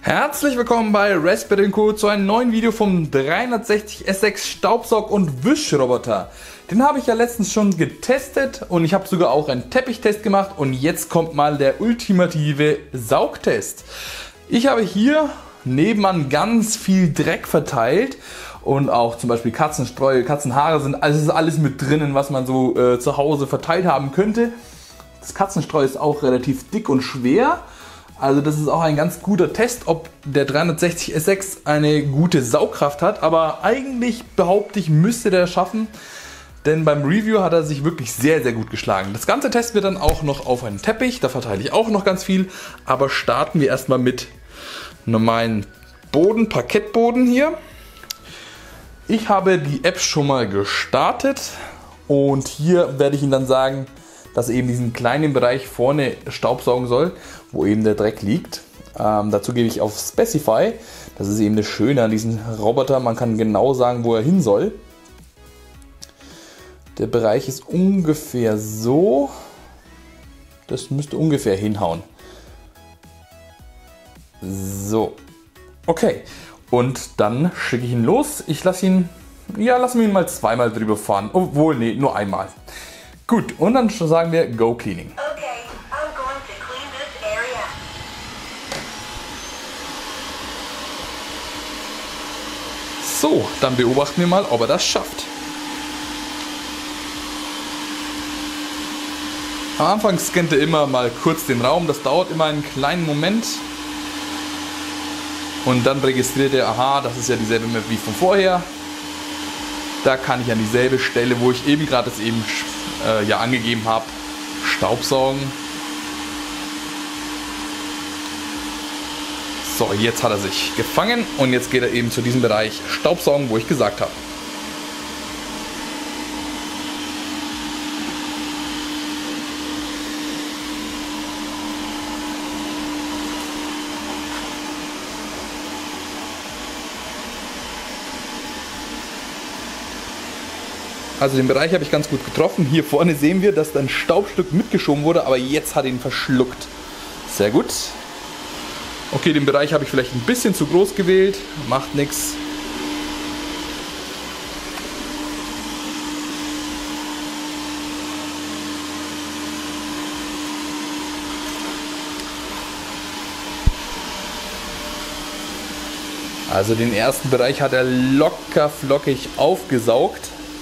Herzlich willkommen bei Raspberry & Co. zu einem neuen Video vom 360 S6 Staubsaug- und Wischroboter. Den habe ich ja letztens schon getestet und ich habe sogar auch einen Teppichtest gemacht und jetzt kommt mal der ultimative Saugtest. Ich habe hier nebenan ganz viel Dreck verteilt und auch zum Beispiel Katzenstreu, Katzenhaare sind, also ist alles mit drinnen, was man so zu Hause verteilt haben könnte. Das Katzenstreu ist auch relativ dick und schwer. Also das ist auch ein ganz guter Test, ob der 360 S6 eine gute Saugkraft hat. Aber eigentlich behaupte ich, müsste der schaffen. Denn beim Review hat er sich wirklich sehr, sehr gut geschlagen. Das ganze testen wir dann auch noch auf einen Teppich. Da verteile ich auch noch ganz viel. Aber starten wir erstmal mit normalen Boden, Parkettboden hier. Ich habe die App schon mal gestartet. Und hier werde ich Ihnen dann sagen, dass er eben diesen kleinen Bereich vorne staubsaugen soll, wo eben der Dreck liegt. Dazu gebe ich auf Specify. Das ist eben das Schöne an diesem Roboter. Man kann genau sagen, wo er hin soll. Der Bereich ist ungefähr so. Das müsste ungefähr hinhauen. So. Okay. Und dann schicke ich ihn los. Ich lassen wir ihn mal zweimal drüber fahren. Obwohl, nee, nur einmal. Gut, und dann sagen wir Go Cleaning. Okay, I'm going to clean this area. So, dann beobachten wir mal, ob er das schafft. Am Anfang scannt er immer mal kurz den Raum, das dauert immer einen kleinen Moment. Und dann registriert er, aha, das ist ja dieselbe Map wie von vorher. Da kann ich an dieselbe Stelle, wo ich eben gerade das eben angegeben habe, staubsaugen. So, jetzt hat er sich gefangen und jetzt geht er eben zu diesem Bereich Staubsaugen, wo ich gesagt habe. Also den Bereich habe ich ganz gut getroffen. Hier vorne sehen wir, dass ein Staubstück mitgeschoben wurde, aber jetzt hat er ihn verschluckt. Sehr gut. Okay, den Bereich habe ich vielleicht ein bisschen zu groß gewählt. Macht nichts. Also den ersten Bereich hat er locker flockig aufgesaugt.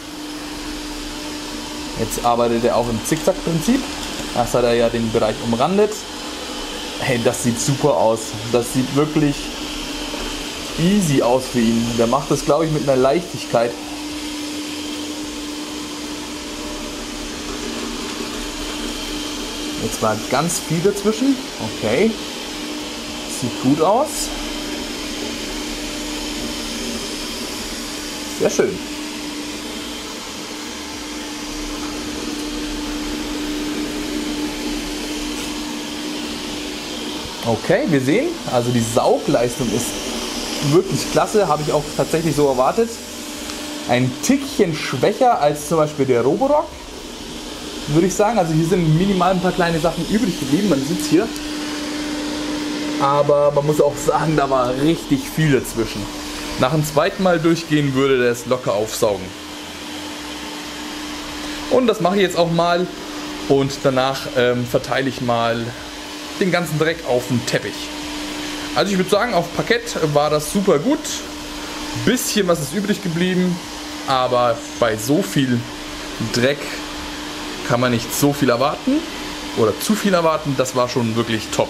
Jetzt arbeitet er auch im Zickzack-Prinzip. Das hat er ja den Bereich umrandet. Hey, das sieht super aus. Das sieht wirklich easy aus für ihn. Der macht das, glaube ich, mit einer Leichtigkeit. Jetzt war ganz viel dazwischen. Okay. Sieht gut aus. Sehr schön. Okay, wir sehen, also die Saugleistung ist wirklich klasse, habe ich auch tatsächlich so erwartet. Ein Tickchen schwächer als zum Beispiel der Roborock, würde ich sagen. Also hier sind minimal ein paar kleine Sachen übrig geblieben, man sieht es hier. Aber man muss auch sagen, da war richtig viel dazwischen. Nach dem zweiten Mal durchgehen würde der es locker aufsaugen. Und das mache ich jetzt auch mal und danach verteile ich mal den ganzen Dreck auf den Teppich. Also ich würde sagen, auf Parkett war das super gut. Bisschen was ist übrig geblieben, aber bei so viel Dreck kann man nicht so viel erwarten oder zu viel erwarten. Das war schon wirklich top.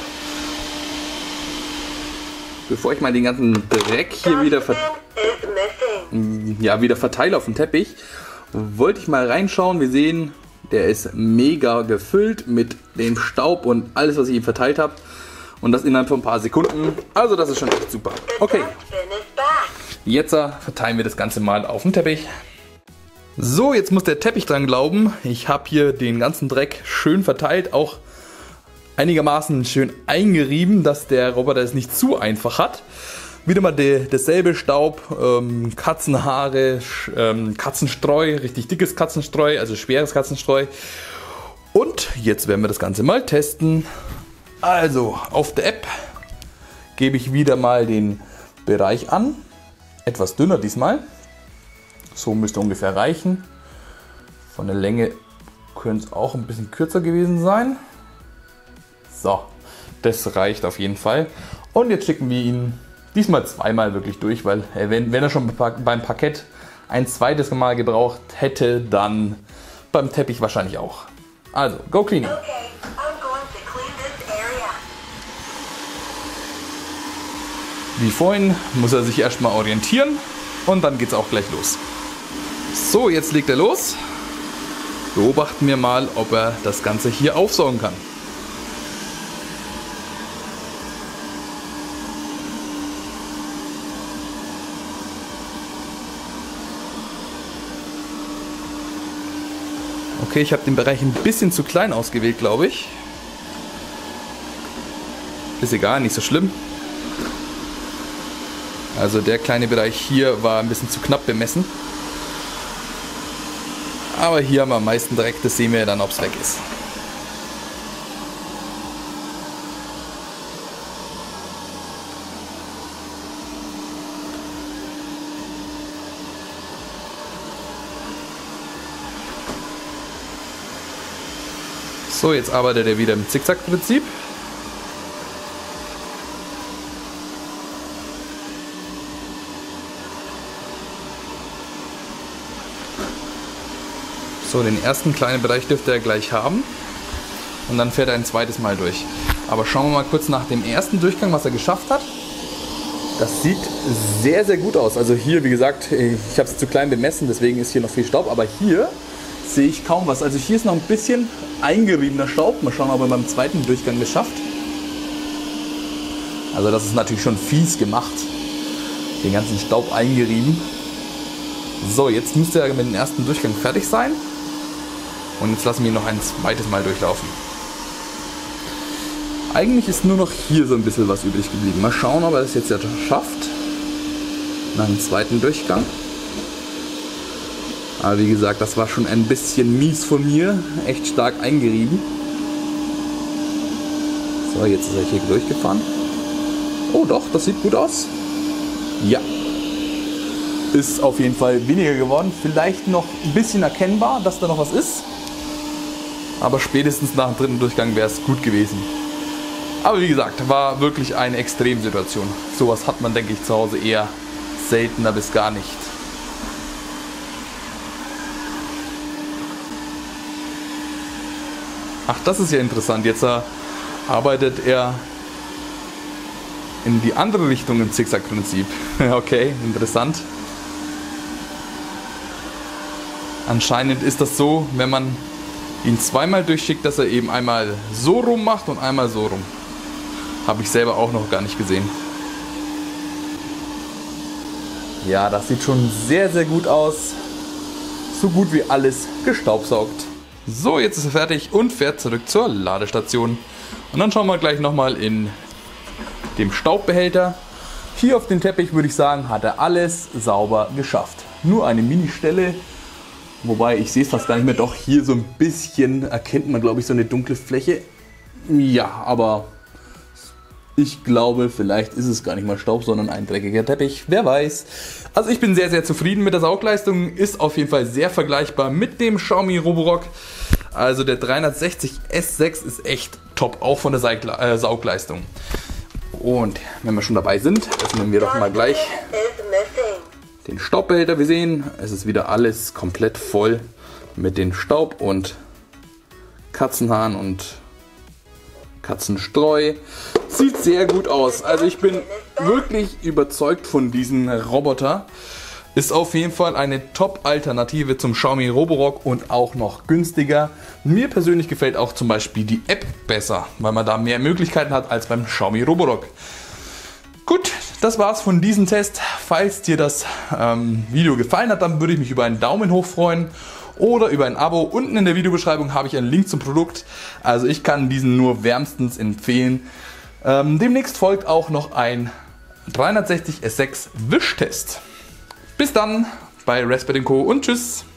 Bevor ich mal den ganzen Dreck hier wieder verteile auf den Teppich, wollte ich mal reinschauen. Wir sehen, der ist mega gefüllt mit dem Staub und alles, was ich ihm verteilt habe. Und das innerhalb von ein paar Sekunden. Also das ist schon echt super. Okay, jetzt verteilen wir das Ganze mal auf den Teppich. So, jetzt muss der Teppich dran glauben. Ich habe hier den ganzen Dreck schön verteilt, auch einigermaßen schön eingerieben, dass der Roboter es nicht zu einfach hat. Wieder mal dasselbe Staub, Katzenhaare, Katzenstreu, richtig dickes Katzenstreu, also schweres Katzenstreu. Und jetzt werden wir das Ganze mal testen. Also auf der App gebe ich wieder mal den Bereich an. Etwas dünner diesmal. So müsste ungefähr reichen. Von der Länge könnte es auch ein bisschen kürzer gewesen sein. So, das reicht auf jeden Fall. Und jetzt schicken wir ihn diesmal zweimal wirklich durch, weil wenn er schon beim Parkett ein zweites Mal gebraucht hätte, dann beim Teppich wahrscheinlich auch. Also, go cleaning. Okay, I'm going to clean this area. Wie vorhin muss er sich erstmal orientieren und dann geht es auch gleich los. So, jetzt legt er los. Beobachten wir mal, ob er das Ganze hier aufsaugen kann. Okay, ich habe den Bereich ein bisschen zu klein ausgewählt, glaube ich. Ist egal, nicht so schlimm. Also der kleine Bereich hier war ein bisschen zu knapp bemessen. Aber hier haben wir am meisten Dreck, das sehen wir dann, ob es weg ist. So, jetzt arbeitet er wieder im Zickzack-Prinzip. So, den ersten kleinen Bereich dürfte er gleich haben. Und dann fährt er ein zweites Mal durch. Aber schauen wir mal kurz nach dem ersten Durchgang, was er geschafft hat. Das sieht sehr, sehr gut aus. Also hier, wie gesagt, ich habe es zu klein bemessen, deswegen ist hier noch viel Staub. Aber hier sehe ich kaum was. Also hier ist noch ein bisschen eingeriebener Staub. Mal schauen, ob er beim zweiten Durchgang das schafft. Also das ist natürlich schon fies gemacht. Den ganzen Staub eingerieben. So, jetzt müsste er mit dem ersten Durchgang fertig sein. Und jetzt lassen wir ihn noch ein zweites Mal durchlaufen. Eigentlich ist nur noch hier so ein bisschen was übrig geblieben. Mal schauen, ob er das jetzt ja schafft. Nach dem zweiten Durchgang. Aber wie gesagt, das war schon ein bisschen mies von mir. Echt stark eingerieben. So, jetzt ist er hier durchgefahren. Oh doch, das sieht gut aus. Ja. Ist auf jeden Fall weniger geworden. Vielleicht noch ein bisschen erkennbar, dass da noch was ist. Aber spätestens nach dem dritten Durchgang wäre es gut gewesen. Aber wie gesagt, war wirklich eine Extremsituation. Sowas hat man, denke ich, zu Hause eher seltener bis gar nicht. Ach, das ist ja interessant. Jetzt arbeitet er in die andere Richtung im Zickzack-Prinzip. Okay, interessant. Anscheinend ist das so, wenn man ihn zweimal durchschickt, dass er eben einmal so rum macht und einmal so rum. Habe ich selber auch noch gar nicht gesehen. Ja, das sieht schon sehr, sehr gut aus. So gut wie alles gestaubsaugt. So, jetzt ist er fertig und fährt zurück zur Ladestation. Und dann schauen wir gleich nochmal in dem Staubbehälter. Hier auf dem Teppich würde ich sagen, hat er alles sauber geschafft. Nur eine Mini-Stelle. Wobei, ich sehe es fast gar nicht mehr. Doch, hier so ein bisschen erkennt man, glaube ich, so eine dunkle Fläche. Ja, aber ich glaube, vielleicht ist es gar nicht mal Staub, sondern ein dreckiger Teppich. Wer weiß. Also ich bin sehr, sehr zufrieden mit der Saugleistung. Ist auf jeden Fall sehr vergleichbar mit dem Xiaomi Roborock. Also der 360 S6 ist echt top, auch von der Saugleistung. Und wenn wir schon dabei sind, öffnen wir doch mal gleich den Staubbehälter. Wir sehen, es ist wieder alles komplett voll mit den Staub und Katzenhaaren und Katzenstreu. Sieht sehr gut aus. Also ich bin wirklich überzeugt von diesem Roboter. Ist auf jeden Fall eine Top-Alternative zum Xiaomi Roborock und auch noch günstiger. Mir persönlich gefällt auch zum Beispiel die App besser, weil man da mehr Möglichkeiten hat als beim Xiaomi Roborock. Gut, das war's von diesem Test. Falls dir das Video gefallen hat, dann würde ich mich über einen Daumen hoch freuen oder über ein Abo. Unten in der Videobeschreibung habe ich einen Link zum Produkt. Also ich kann diesen nur wärmstens empfehlen. Demnächst folgt auch noch ein 360 S6 Wischtest. Bis dann bei Raspberry & Co. und tschüss.